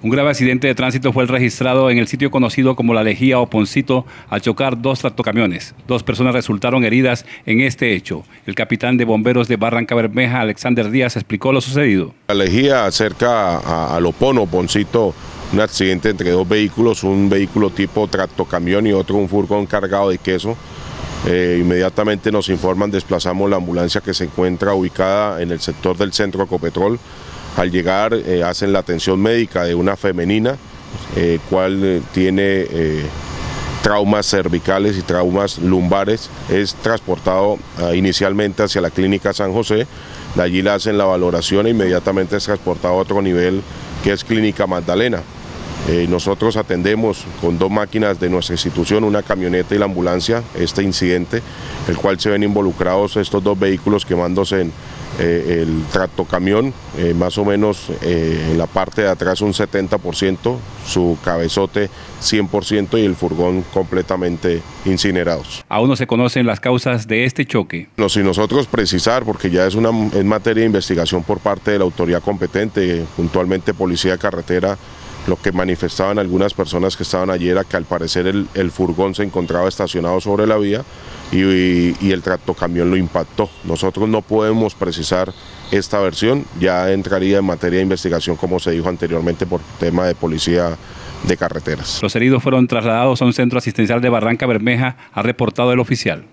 Un grave accidente de tránsito fue registrado en el sitio conocido como La Lejía o Poncito al chocar dos tractocamiones. 2 personas resultaron heridas en este hecho. El capitán de bomberos de Barrancabermeja, Alexander Díaz, explicó lo sucedido. La Lejía, cerca a Lopono, Poncito, un accidente entre 2 vehículos, un vehículo tipo tractocamión y otro un furgón cargado de queso. Inmediatamente nos informan, desplazamos la ambulancia que se encuentra ubicada en el sector del centro Ecopetrol. Al llegar hacen la atención médica de una femenina, cual tiene traumas cervicales y traumas lumbares. Es transportado inicialmente hacia la clínica San José, de allí le hacen la valoración e inmediatamente es transportado a otro nivel que es Clínica Magdalena. Nosotros atendemos con 2 máquinas de nuestra institución, una camioneta y la ambulancia, este incidente, el cual se ven involucrados estos 2 vehículos quemándose en el tractocamión, más o menos en la parte de atrás un 70%, su cabezote 100% y el furgón completamente incinerados. Aún no se conocen las causas de este choque. Si nosotros precisar, porque ya es materia de investigación por parte de la autoridad competente, puntualmente Policía de Carretera, lo que manifestaban algunas personas que estaban allí era que al parecer el furgón se encontraba estacionado sobre la vía y el tractocamión lo impactó. Nosotros no podemos precisar esta versión, ya entraría en materia de investigación como se dijo anteriormente por tema de Policía de Carreteras. Los heridos fueron trasladados a un centro asistencial de Barrancabermeja, ha reportado el oficial.